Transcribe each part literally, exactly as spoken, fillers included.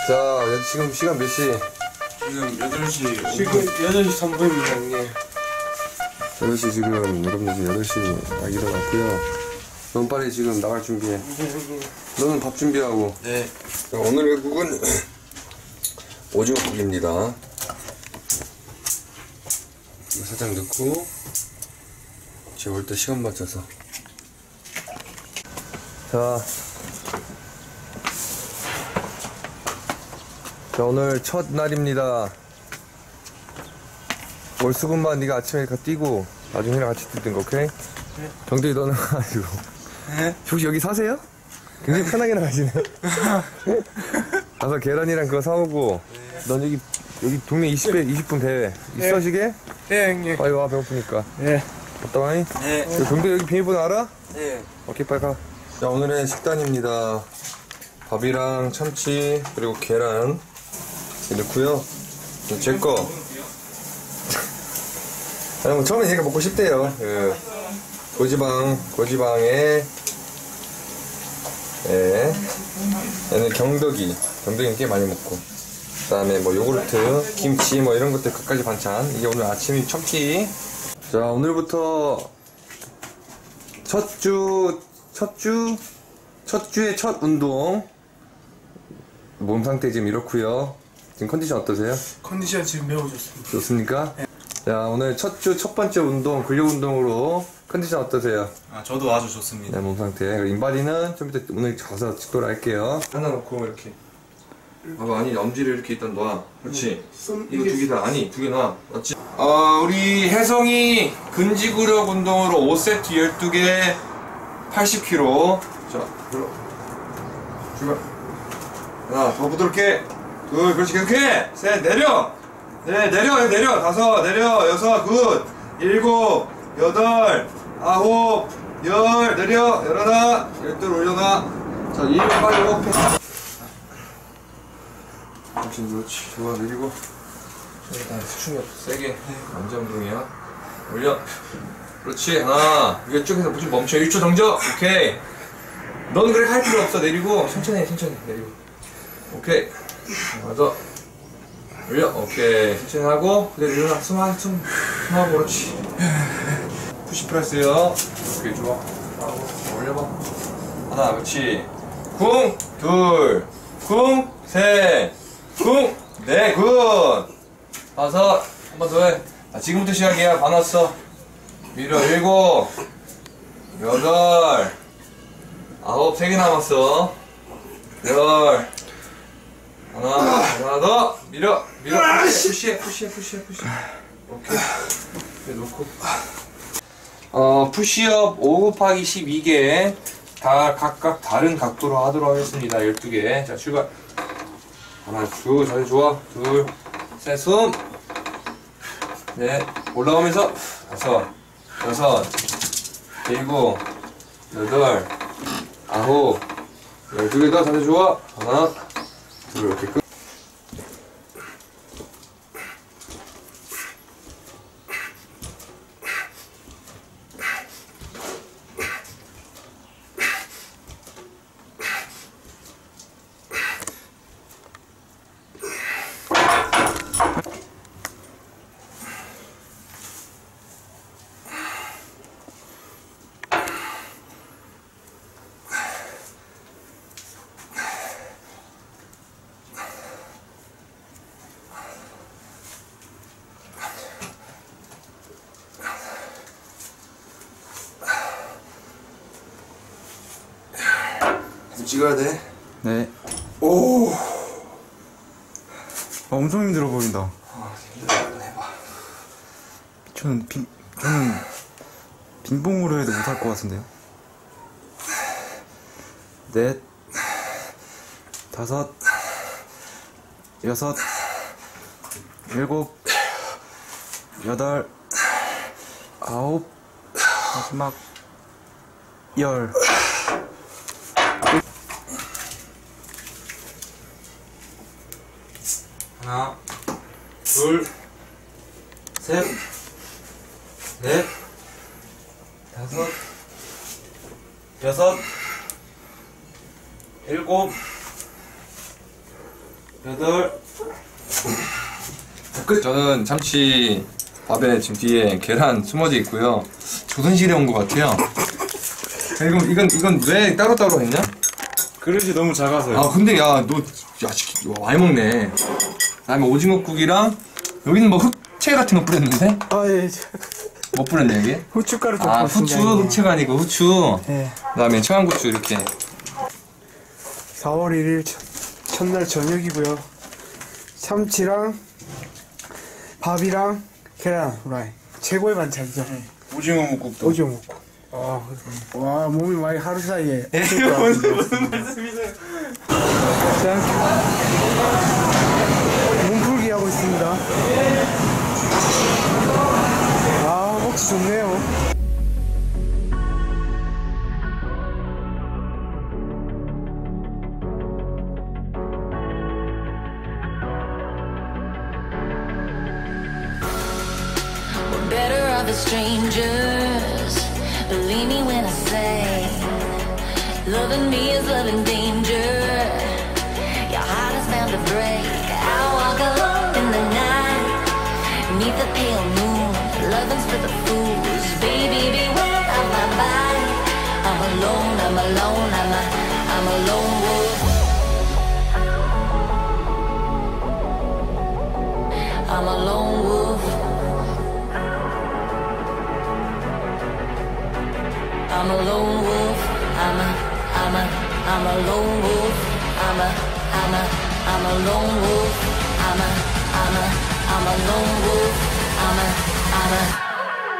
자, 지금 시간 몇 시? 지금 여덟 시 지금 여덟 시 삼 분입니다, 형님. 여덟 시 지금, 여러분들 지금 여덟 시 딱 일어났고요. 넌 빨리 지금 나갈 준비해. 네, 형님. 너는 밥 준비하고. 네. 자, 오늘의 국은 오징어국입니다. 살짝 넣고, 재울 때 시간 맞춰서. 자. 자, 오늘 첫 날입니다. 월수금만 네가 아침에 가 뛰고 나중에 형이랑 같이 뛰는 거, 오케이? 네. 정대이 너는 가지고. 네. 혹시 여기 사세요? 굉장히 편하게 나가시네요. 가서 계란이랑 그거 사오고. 네. 넌 여기 여기 동네 이십 배 이십 분 대회 있어, 네. 시계? 네, 형님. 빨리 와, 배고프니까. 네. 갔다 와잉? 네. 정대 여기 비밀번호 알아? 네. 오케이, 빨리 가. 자, 오늘의 식단입니다. 밥이랑 참치 그리고 계란 넣고요. 제 거. 아니, 뭐 처음에 얘가 먹고 싶대요. 그 고지방, 고지방에, 예. 얘는 경덕이, 경덕이는 꽤 많이 먹고. 그 다음에 뭐 요구르트, 김치 뭐 이런 것들 갖가지 반찬. 이게 오늘 아침 첫 끼. 자, 오늘부터 첫 주, 첫 주, 첫 주의 첫 운동. 몸 상태 지금 이렇고요. 지금 컨디션 어떠세요? 컨디션 지금 매우 좋습니다. 좋습니까? 네. 자, 오늘 첫 주 첫 번째 운동, 근력 운동으로 컨디션 어떠세요? 아, 저도 아주 좋습니다. 네, 몸 상태. 그리고 인바디는 좀 이따 오늘 가서 찍도록 할게요. 하나 놓고 이렇게. 아, 아니, 엄지를 이렇게 일단 놔. 그렇지. 손, 이거 이게- 두 개 다, 아니, 두 개 놔. 맞지? 어, 우리 혜성이 근지구력 운동으로 오 세트 열두 개, 팔십 킬로그램. 자, 들어. 출발. 하나, 더 부드럽게. 둘, 그렇지, 계속해. 셋, 내려. 네, 내려, 내려. 다섯, 내려. 여섯, 굿. 일곱, 여덟, 아홉, 열, 내려. 열하나, 열둘 올려놔. 자, 일곱, 빨리 호흡해. 그렇지, 그렇지. 좋아, 내리고. 아, 수축력 세게. 남자 운동이야. 올려. 그렇지, 하나. 이쪽에서 좀 멈춰. 일 초 정적. 오케이. 넌 그렇게 할 필요 없어. 내리고. 천천히 해, 천천히. 내리고. 오케이. 하나 더. 올려. 오케이. 천천히 하고. 그대로 일어나. 숨 한, 숨. 숨하고, 그렇지. 푸시프레스요. 오케이, 좋아. 하고. 올려봐. 하나, 그렇지. 쿵, 둘. 쿵, 셋. 쿵, 넷, 굿. 다섯. 한 번 더 해. 아, 지금부터 시작이야. 반 왔어. 밀어. 일곱. 여덟. 아홉. 세 개 남았어. 열. 하나, 하나 더. 밀어, 밀어. 푸시해, 푸시해, 푸시해, 푸시해. 오케이. 이렇게 놓고. 어, 푸시업 오 곱하기 십이 개. 다 각각 다른 각도로 하도록 하겠습니다. 열두 개. 자, 출발. 하나, 둘, 자세 좋아. 둘, 셋, 숨. 넷, 올라오면서. 다섯, 여섯, 일곱, 여덟, 아홉, 열두 개 더. 자세 좋아. 하나, 둘, 이렇게 끝. 찍어야 돼. 네. 오. 아, 엄청 힘들어 보인다. 아, 힘들어. 한번 해봐. 저는 빈, 저는 빈봉으로 해도 못할 것 같은데요. 넷, 다섯, 여섯, 일곱, 여덟, 아홉, 마지막 열. 하나, 둘, 셋, 넷, 다섯, 여섯, 일곱, 여덟. 끝. 저는 참치 밥에 지금 뒤에 계란 숨어져 있고요. 조선시대 온 것 같아요. 이건 이건 이건 왜 따로 따로 했냐? 그릇이 너무 작아서요. 아 근데 야너야 많이 먹네. 그다음에 오징어국이랑 여기는 뭐 흑채 같은 거 뿌렸는데? 아, 예. 뭐 뿌렸냐 여기? 후춧가루 좀 아 뿌렸습니다, 후추 이게. 흑채가 아니고 후추. 예. 그다음에 청양고추 이렇게. 사월 일일 첫, 첫날 저녁이고요. 참치랑 밥이랑 계란 후라이. 최고의 반찬이죠. 오징어 묵국도. 오징어 먹고. 아, 와, 몸이 많이 하루 사이에. 무슨 무슨 말씀이세요? 자, 몸풀기 하고 있습니다. 아, 먹기 좋네요. Better off as strangers. Believe me when I say, loving me is loving danger. Your heart is bound to break. I walk alone in the night, neath the pale moon. Loving's for the fools. Baby, beware of my bite. I'm alone, I'm alone, I'm a, I'm a lone wolf. I'm a lone wolf. I'm a lone wolf, I'm a, I'm a, I'm a lone wolf, I'm a, I'm a, I'm a lone wolf, I'm a, I'm a, I'm a lone wolf, I'm a, I'm a.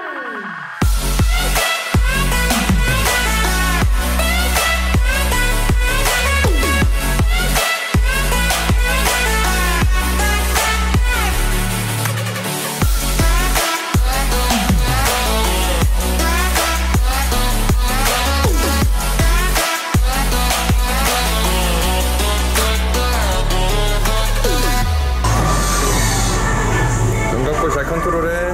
눈 감고 잘 컨트롤해.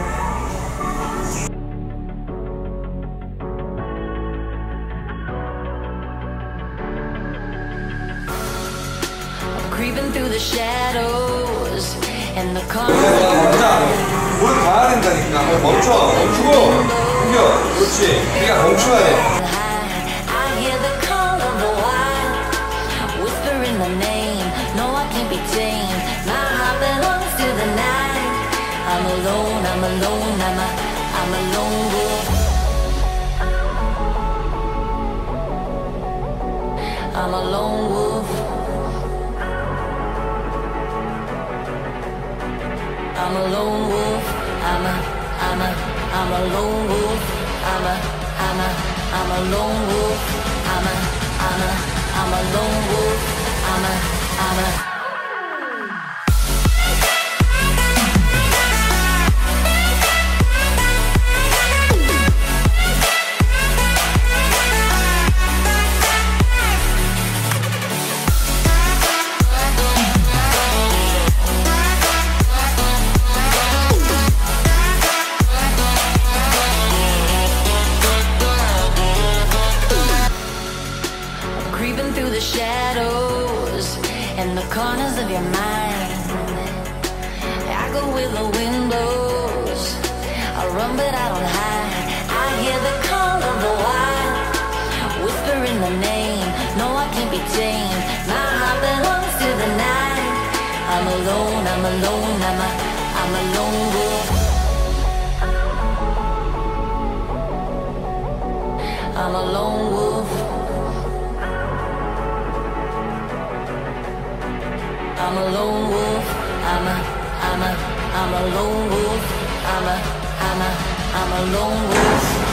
Creeping through the shadows and the corners. 멈자. 뭘 봐야 된다니까. 멈춰. 멈추고. 숨겨. 그렇지. 네가 멈춰야 돼. I hear the call of the wild, whispering the name. No, I can't be tamed. My heart belongs to the night. I'm alone, I'm alone, I'm a, I'm a lone wolf. I'm a lone wolf. I'm a lone wolf. I'm a, I'm a, I'm a lone wolf. I'm a, I'm a, I'm a lone wolf. I'm a, I'm a, I'm a lone wolf. I'm a, I'm a. Creeping through the shadows and the corners of your mind. I go where the wind blows. I run but I don't hide. I hear the call of the wild, whispering the name. No, I can't be tamed. My heart belongs to the night. I'm alone, I'm alone, I'm a, I'm a lone wolf. I'm a lone wolf. I'm a lone wolf. I'm a, I'm a, I'm a lone wolf. I'm a, I'm a, I'm a lone wolf.